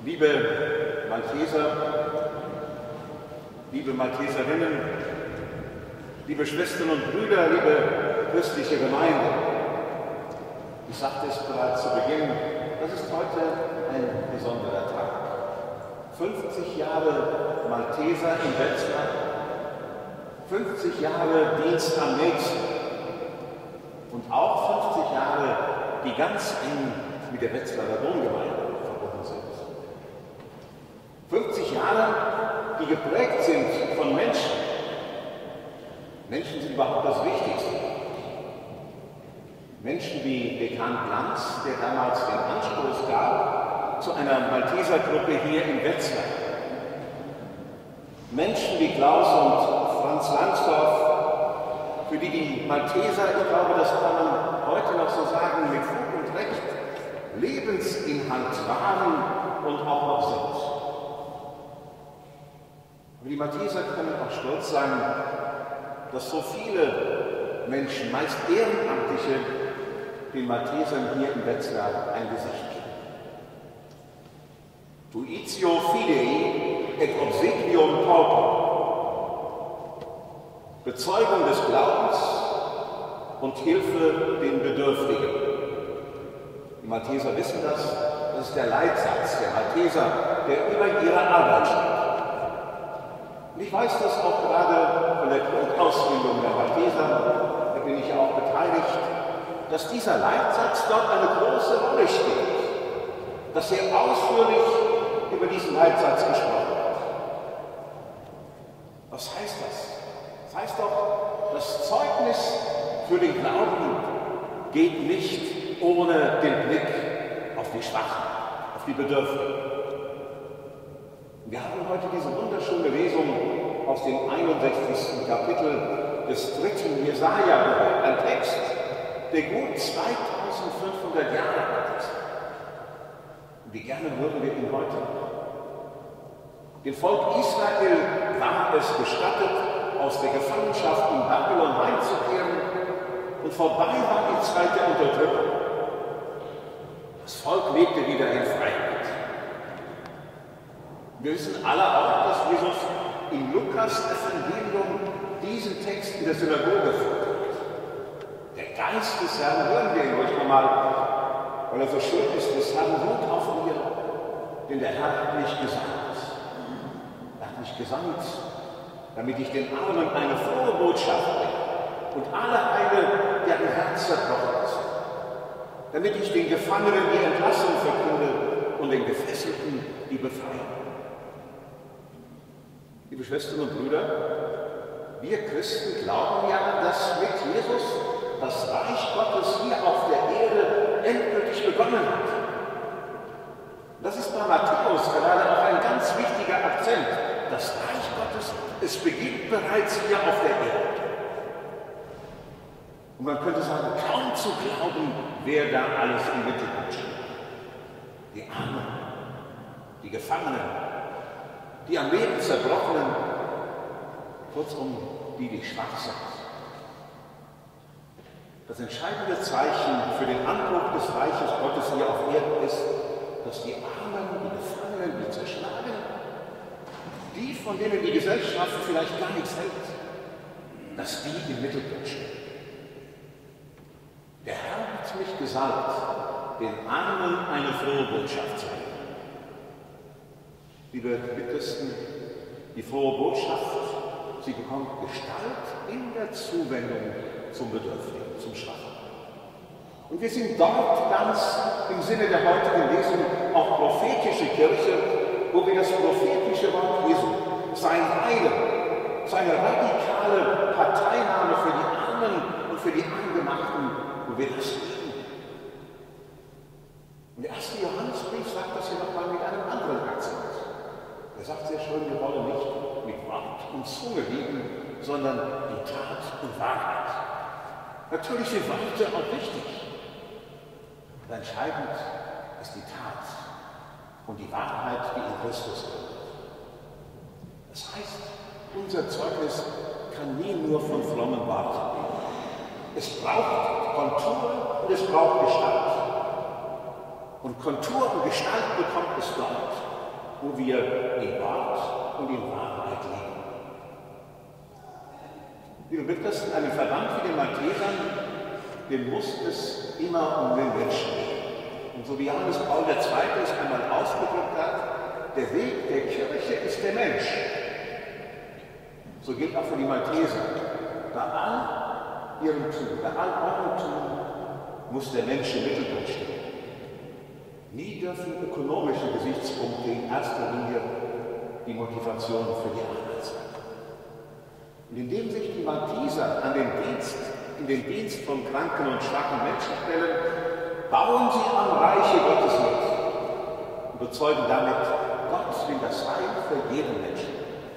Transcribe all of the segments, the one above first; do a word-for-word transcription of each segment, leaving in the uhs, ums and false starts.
Liebe Malteser, liebe Malteserinnen, liebe Schwestern und Brüder, liebe christliche Gemeinde, ich sagte es bereits zu Beginn, das ist heute ein besonderer Tag. fünfzig Jahre Malteser in Wetzlar, fünfzig Jahre Dienst am Nächsten und auch fünfzig Jahre, die ganz eng mit der Wetzlarer Domgemeinde verbunden sind. fünfzig Jahre, die geprägt sind von Menschen. Menschen sind überhaupt das Wichtigste. Menschen wie Dekan Glanz, der damals den Anstoß gab zu einer Maltesergruppe hier in Wetzlar. Menschen wie Klaus und Franz Langsdorff, für die die Malteser, ich glaube, das kann man heute noch so sagen, mit Fug und Recht, Lebensinhalt waren und auch noch sind. Aber die Malteser können auch stolz sein, dass so viele Menschen, meist Ehrenamtliche, den Maltesern hier in Wetzlar ein Gesicht geben. Tuitio fidei et obsequium pauper. Bezeugung des Glaubens und Hilfe den Bedürftigen. Die Malteser wissen das, das ist der Leitsatz der Malteser, der über ihre Arbeit steht. Und ich weiß das auch gerade von der Grundausbildung der Malteser, da bin ich auch beteiligt, dass dieser Leitsatz dort eine große Rolle spielt, dass sehr ausführlich über diesen Leitsatz gesprochen wird. Was heißt das? Das heißt doch, das Zeugnis für den Glauben geht nicht ohne den Blick auf die Schwachen, auf die Bedürftigen. Wir haben heute diese wunderschöne Lesung aus dem einundsechzigsten Kapitel des dritten Jesaja gehört, ein Text, der gut zweitausendfünfhundert Jahre alt ist. Und wie gerne hören wir ihn heute. Dem Volk Israel war es gestattet, aus der Gefangenschaft in Babylon heimzukehren, und vorbei war die Zeit der Unterdrückung. Das Volk lebte wieder in Freiheit. Wir wissen alle auch, dass Jesus im Lukas-Evangelium diesen Text in der Synagoge vorträgt. Der Geist des Herrn, hören wir ihn ruhig nochmal, weil er so schön ist, des Herrn ruht auf mir, denn der Herr hat mich gesandt. Er hat mich gesandt, damit ich den Armen eine frohe Botschaft bringe und alle heile, deren Herz zerbrochen ist. Damit ich den Gefangenen die Entlassung verkünde und den Gefesselten die Befreiung. Liebe Schwestern und Brüder, wir Christen glauben ja, dass mit Jesus das Reich Gottes hier auf der Erde endgültig begonnen hat. Das ist bei Matthäus gerade auch ein ganz wichtiger Akzent. Das Reich Gottes, es beginnt bereits hier auf der Erde. Und man könnte sagen, kaum zu glauben, wer da alles im Mittelpunkt steht. Die Armen, die Gefangenen, die am Leben Zerbrochenen, kurzum, die, die schwach sind. Das entscheidende Zeichen für den Anbruch des Reiches Gottes hier auf Erden ist, dass die Armen, die Gefangenen, die Zerschlagenen, die, von denen die Gesellschaft vielleicht gar nichts hält, dass die im Mittelpunkt stehen. Der Herr hat mich gesalbt, den Armen eine frohe Botschaft zu bringen. Liebe Mitchristen, die frohe Botschaft, sie bekommt Gestalt in der Zuwendung zum Bedürftigen, zum Schwachen. Und wir sind dort ganz im Sinne der heutigen Lesung auch prophetische Kirche, wo wir das prophetische Wort Jesu, sein Heilen, seine radikale Parteinahme für die Armen und für die Angemachten, wo wir das leben. Und der erste Johannesbrief sagt das hier nochmal mit einem anderen Akzent. Er sagt sehr schön, wir wollen nicht mit Wort und Zunge lieben, sondern in Tat und Wahrheit. Natürlich sind Worte auch wichtig. Aber entscheidend ist die Tat und die Wahrheit, die in Christus ist. Das heißt, unser Zeugnis kann nie nur von frommen Worten leben. Es braucht Kontur und es braucht Gestalt. Und Kontur und Gestalt bekommt es dort, wo wir in Wort und in Wahrheit leben. Liebe Mitchristen, einem Verband wie den Maltesern, dem muss es immer um den Menschen gehen. Und so wie Johannes Paul der Zweite es einmal ausgedrückt hat, der Weg der Kirche ist der Mensch. So gilt auch für die Malteser. Bei all ihrem Tun, bei all eurem Tun muss der Mensch im Mittelpunkt stehen. Nie dürfen ökonomische Gesichtspunkte in erster Linie die Motivation für die Arbeit sein. Und indem sich die Malteser an den Dienst, in den Dienst von kranken und schwachen Menschen stellen, bauen sie am Reiche Gottes mit und bezeugen damit, Gott will das Heil für jeden Menschen.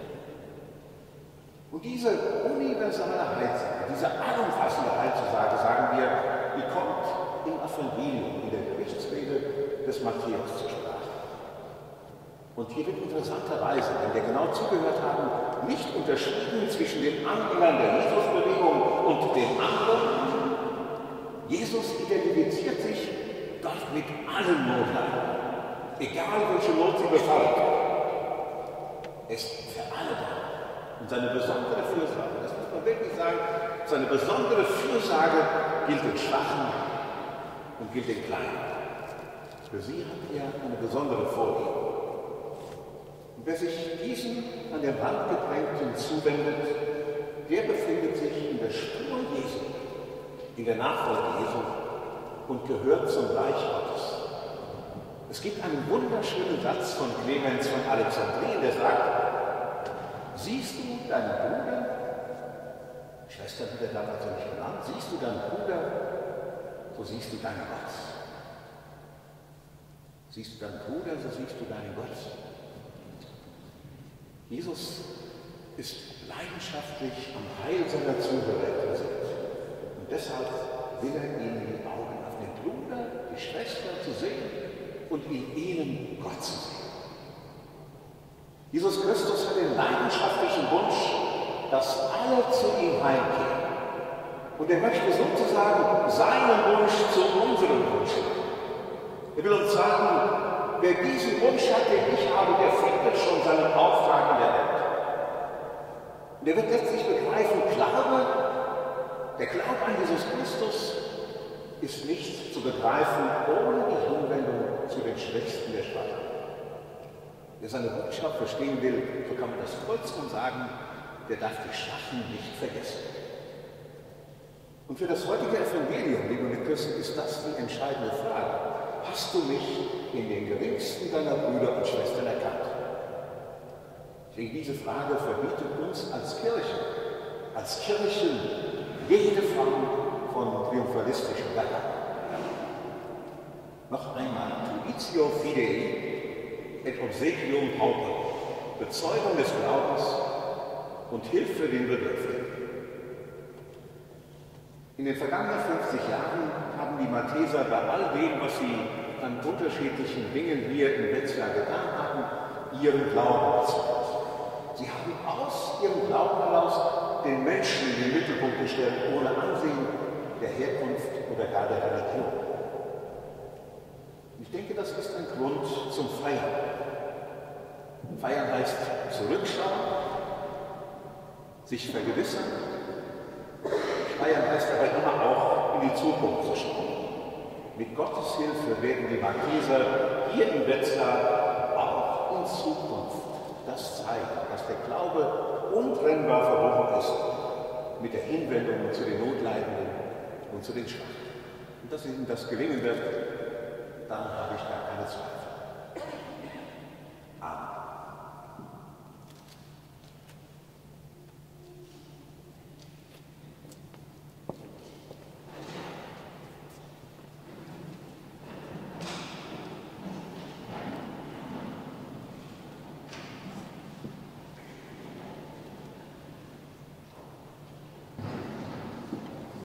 Und diese universale Heilsage, diese allumfassende Heilsage, sagen wir, die kommt im Evangelium, in der Gerichtsrede des Matthäus zur Sprache. Und hier wird interessanterweise, wenn wir genau zugehört haben, nicht unterschieden zwischen den Anhängern der Jesusbewegung und den anderen. Jesus identifiziert sich dort mit allen Notleidern, egal welche Not sie befallen. Er ist für alle da. Und seine besondere Fürsorge, das muss man wirklich sagen, seine besondere Fürsorge gilt den Schwachen und gilt den Kleinen. Für sie hat er eine besondere Vorliebe. Und wer sich diesen an den Rand gedrängten zuwendet, der befindet sich in der Spur Jesu, in der Nachfolge Jesu und gehört zum Reich Gottes. Es gibt einen wunderschönen Satz von Clemens von Alexandrien, der sagt: Siehst du deinen Bruder, Schwester wird er damals so nicht genannt, siehst du deinen Bruder, so siehst du deinen Gott. Siehst du deinen Bruder, so siehst du deinen Gott. Jesus ist leidenschaftlich am Heil seiner Zuhörer interessiert. Und deshalb will er ihnen die Augen auf den Bruder, die Schwester zu sehen und in ihnen Gott zu sehen. Jesus Christus hat den leidenschaftlichen Wunsch, dass alle zu ihm heimkehren. Und er möchte sozusagen seinen Wunsch zu unserem Wunsch machen. Er will uns sagen, wer diesen Wunsch hat, den ich habe, der findet schon seinen Auftrag in der Welt. Und er wird letztlich begreifen, Glaube, der Glaube an Jesus Christus ist nicht zu begreifen ohne die Hinwendung zu den Schwächsten der Schwachen. Wer seine Botschaft verstehen will, so kann man das kurz und sagen, der darf die Schwachen nicht vergessen. Und für das heutige Evangelium, liebe Mitchristen, ist das die entscheidende Frage. Hast du mich in den geringsten deiner Brüder und Schwestern erkannt? Ich denke, diese Frage verbietet uns als Kirche, als Kirchen, jede Form von triumphalistischem Gehabe. Noch einmal, Tuitio Fidei et obsequium pauper, Bezeugung des Glaubens und Hilfe den Bedürftigen. In den vergangenen fünfzig Jahren haben die Malteser bei all dem, was sie an unterschiedlichen Dingen hier in Wetzlar getan haben, ihren Glauben bezeugt. Sie haben aus ihrem Glauben heraus den Menschen in den Mittelpunkt gestellt, ohne Ansehen der Herkunft oder gar der Religion. Ich denke, das ist ein Grund zum Feiern. Feiern heißt zurückschauen, sich vergewissern. Feiern heißt aber immer auch in die Zukunft zu schauen. Mit Gottes Hilfe werden die Malteser hier in Wetzlar auch in Zukunft das zeigen, dass der Glaube untrennbar verbunden ist mit der Hinwendung zu den Notleidenden und zu den Schwachen. Und dass ihnen das gelingen wird, daran habe ich gar keine Zweifel.